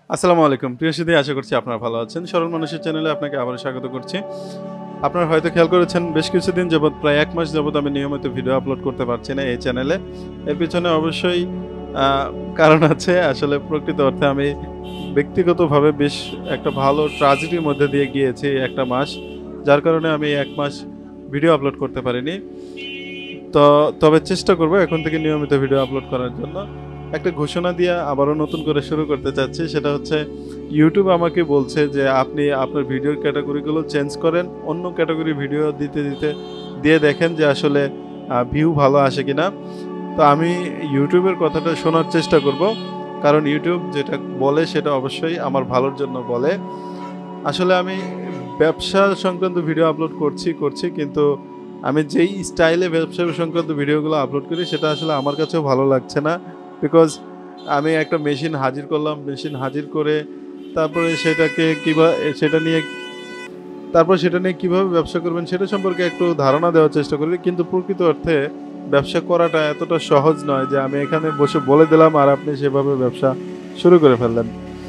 আসসালামু আলাইকুম। প্রিয় সুধী, আশা করছি আপনারা ভালো আছেন। সরল মানুষের চ্যানেলে আপনাকে আবারও স্বাগত করছি। আপনারা হয়তো খেয়াল করেছেন বেশ কিছুদিন যাবৎ প্রায় ১ মাস যাবৎ আমি নিয়মিত ভিডিও আপলোড করতে পারছি না এই চ্যানেলে। এর পিছনে অবশ্যই আ কারণ আছে। আসলে প্রকৃত অর্থে আমি ব্যক্তিগতভাবে বেশ একটা ভালো ট্র্যাজেডির মধ্যে দিয়ে গিয়েছি এই ১ টা মাস। যার কারণে আমি ১ মাস ভিডিও আপলোড করতে পারিনি। তো তবে চেষ্টা করব এখন থেকে নিয়মিত ভিডিও আপলোড করার জন্য। একটা ঘোষণা দিয়ে আবারও নতুন করে শুরু করতে চাচ্ছি। সেটা হচ্ছে YouTube আমাকে বলছে যে আপনি আপনার ভিডিওর ক্যাটেগরিগুলো চেঞ্জ করেন। অন্য ক্যাটেগরি ভিডিও দিয়ে দেখেন যে আসলে ভিউ ভালো আসে কিনা। তো আমি YouTube এর কথাটা শোনার চেষ্টা করব। কারণ YouTube যেটা বলে সেটা অবশ্যই আমার ভালোর জন্য বলে। আসলে আমি ব্যবসা সংক্রান্ত ভিডিও আপলোড করছি কিন্তু আমি যেই স্টাইলে ব্যবসা সংক্রান্ত ভিডিওগুলো আপলোড করি সেটা আসলে আমার কাছেও ভালো লাগছে না। বিকজ আমি একটা মেশিন হাজির করলাম। মেশিন হাজির করে তারপরে সেটা নিয়ে কিভাবে ব্যবসা করবেন সেটা সম্পর্কে একটু ধারণা দেওয়ার চেষ্টা করি। কিন্তু প্রকৃত অর্থে ব্যবসা করাটা এতটা সহজ নয় যে আমি এখানে বসে বলে দিলাম আর আপনি সেভাবে ব্যবসা শুরু করে ফেললেন।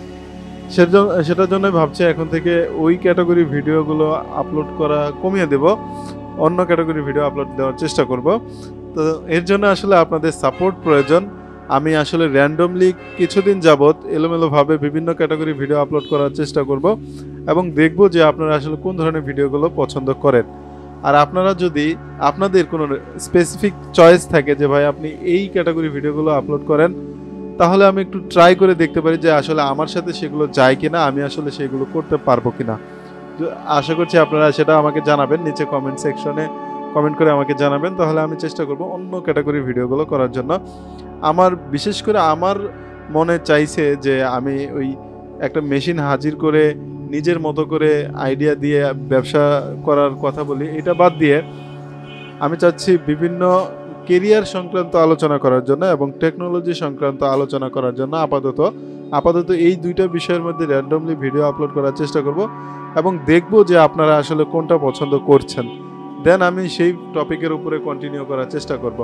সেটার জন্যই ভাবছি এখন থেকে ওই ক্যাটেগরি ভিডিওগুলো আপলোড করা কমিয়ে দেব। অন্য ক্যাটেগরি ভিডিও আপলোড দেওয়ার চেষ্টা করব। তো এর জন্য আসলে আপনাদের সাপোর্ট প্রয়োজন। আমি আসলে র্যান্ডমলি কিছুদিন যাবৎ এলোমেলোভাবে বিভিন্ন ক্যাটেগরি ভিডিও আপলোড করার চেষ্টা করব এবং দেখব যে আপনারা আসলে কোন ধরনের ভিডিওগুলো পছন্দ করেন। আর আপনারা যদি আপনাদের কোনো স্পেসিফিক চয়েস থাকে যে ভাই আপনি এই ক্যাটেগরি ভিডিওগুলো আপলোড করেন, তাহলে আমি একটু ট্রাই করে দেখতে পারি যে আসলে আমার সাথে সেগুলো যায় কিনা, আমি আসলে সেগুলো করতে পারবো কিনা। আশা করছি আপনারা সেটা আমাকে জানাবেন নিচে কমেন্ট সেকশনে কমেন্ট করে আমাকে জানাবেন। তাহলে আমি চেষ্টা করব অন্য ক্যাটাগরির ভিডিওগুলো করার জন্য। বিশেষ করে আমার মনে চাইছে যে আমি ওই একটা মেশিন হাজির করে নিজের মতো করে আইডিয়া দিয়ে ব্যবসা করার কথা বলি। এটা বাদ দিয়ে আমি চাচ্ছি বিভিন্ন কেরিয়ার সংক্রান্ত আলোচনা করার জন্য এবং টেকনোলজি সংক্রান্ত আলোচনা করার জন্য আপাতত এই ২টা বিষয়ের মধ্যে র্যান্ডমলি ভিডিও আপলোড করার চেষ্টা করব এবং দেখব যে আপনারা আসলে কোনটা পছন্দ করছেন। দেন আমি সেই টপিকের উপরে কন্টিনিউ করার চেষ্টা করব।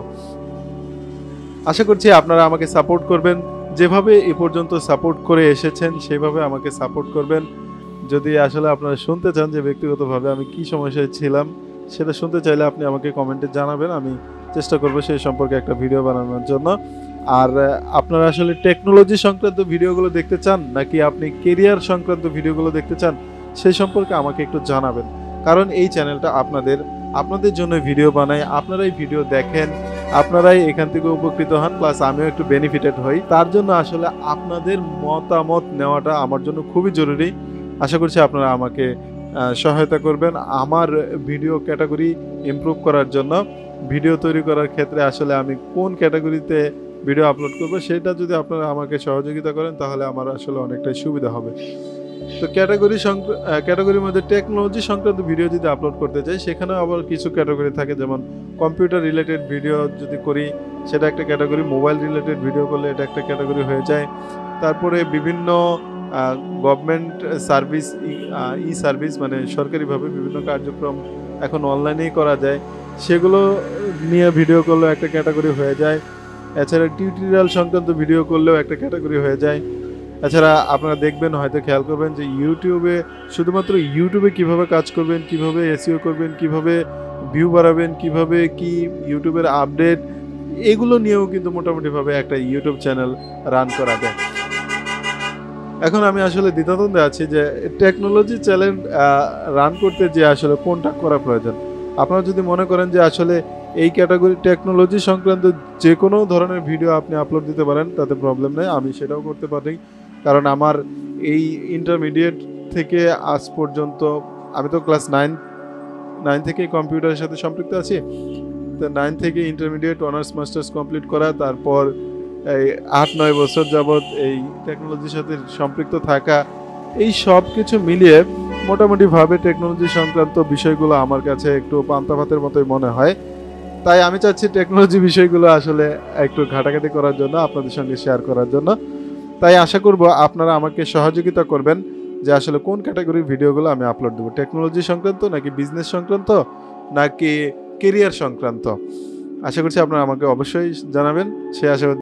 আশা করছি আপনারা আমাকে সাপোর্ট করবেন। যেভাবে এ পর্যন্ত সাপোর্ট করে এসেছেন সেভাবে আমাকে সাপোর্ট করবেন। যদি আসলে আপনারা শুনতে চান যে ব্যক্তিগতভাবে আমি কি সমস্যায় ছিলাম সেটা শুনতে চাইলে আপনি আমাকে কমেন্টে জানাবেন। আমি চেষ্টা করব সেই সম্পর্কে একটা ভিডিও বানানোর জন্য। আর আপনারা আসলে টেকনোলজি সংক্রান্ত ভিডিওগুলো দেখতে চান নাকি আপনি কেরিয়ার সংক্রান্ত ভিডিওগুলো দেখতে চান সেই সম্পর্কে আমাকে একটু জানাবেন। কারণ এই চ্যানেলটা আপনাদের জন্য ভিডিও বানাই, আপনারাই ভিডিও দেখেন, আপনারাই এখান থেকে উপকৃত হন, প্লাস আমিও একটু বেনিফিটেড হই। তার জন্য আসলে আপনাদের মতামত নেওয়াটা আমার জন্য খুবই জরুরি। আশা করছি আপনারা আমাকে সহায়তা করবেন আমার ভিডিও ক্যাটাগরি ইমপ্রুভ করার জন্য। ভিডিও তৈরি করার ক্ষেত্রে আসলে আমি কোন ক্যাটাগরিতে ভিডিও আপলোড করব সেটা যদি আপনারা আমাকে সহযোগিতা করেন তাহলে আমার আসলে অনেকটাই সুবিধা হবে। তো ক্যাটাগরির মধ্যে টেকনোলজি সংক্রান্ত ভিডিও যদি আপলোড করতে চাই সেখানেও আবার কিছু ক্যাটাগরি থাকে, যেমন কম্পিউটার রিলেটেড ভিডিও যদি করি সেটা একটা ক্যাটাগরি, মোবাইল রিলেটেড ভিডিও করলে এটা একটা ক্যাটাগরি হয়ে যায়। তারপরে বিভিন্ন গভর্নমেন্ট সার্ভিস, সার্ভিস মানে সরকারিভাবে বিভিন্ন কার্যক্রম এখন অনলাইনেই করা যায়, সেগুলো নিয়ে ভিডিও করলেও একটা ক্যাটাগরি হয়ে যায়। এছাড়া টিউটোরিয়াল সংক্রান্ত ভিডিও করলেও একটা ক্যাটাগরি হয়ে যায়। এছাড়া আপনারা দেখবেন, হয়তো খেয়াল করবেন যে শুধুমাত্র ইউটিউবে কিভাবে কাজ করবেন, কিভাবে এসইও করবেন, কিভাবে ভিউ বাড়াবেন, কিভাবে ইউটিউবের আপডেট, এগুলো নিয়েও কিন্তু মোটামুটিভাবে একটা ইউটিউব চ্যানেল রান করা যায়। এখন আমি আসলে দ্বিধাদ্বন্দ্বে আছি যে টেকনোলজি চ্যানেল রান করতে যে আসলে কোনটা করা প্রয়োজন। আপনারা যদি মনে করেন যে আসলে এই ক্যাটাগরি টেকনোলজি সংক্রান্ত যে কোনো ধরনের ভিডিও আপনি আপলোড দিতে পারেন, তাতে প্রবলেম নেই, আমি সেটাও করতে পারি। কারণ আমার এই ইন্টারমিডিয়েট থেকে আজ পর্যন্ত আমি তো ক্লাস 9 থেকেই কম্পিউটারের সাথে সম্পৃক্ত আছি। তো 9 থেকে ইন্টারমিডিয়েট অনার্স মাস্টার্স কমপ্লিট করা, তারপর এই 8-9 বছর যাবৎ এই টেকনোলজির সাথে সম্পৃক্ত থাকা, এই সব কিছু মিলিয়ে মোটামুটিভাবে টেকনোলজি সংক্রান্ত বিষয়গুলো আমার কাছে একটু পান্তা ভাতের মতোই মনে হয়। তাই আমি চাচ্ছি টেকনোলজি বিষয়গুলো আসলে একটু ঘাটাঘাটি করার জন্য, আপনাদের সঙ্গে শেয়ার করার জন্য। তাই আশা করব আপনারা আমাকে সহযোগিতা করবেন যে আসলে কোন ক্যাটাগরির ভিডিওগুলো আমি আপলোড দেবো, টেকনোলজি সংক্রান্ত নাকি বিজনেস সংক্রান্ত নাকি কেরিয়ার সংক্রান্ত। আশা করছি আপনারা আমাকে অবশ্যই জানাবেন। সে আশা